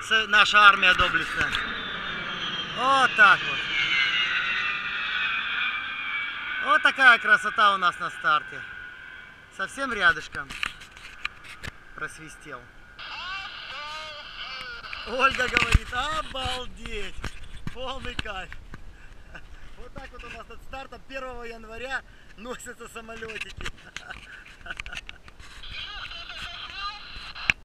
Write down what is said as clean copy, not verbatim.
наша армия доблестная. Вот так вот. Вот такая красота у нас на старте. Совсем рядышком просвистел. Ольга говорит, обалдеть! Полный кайф. Вот так вот у нас над стартом 1 января носятся самолетики.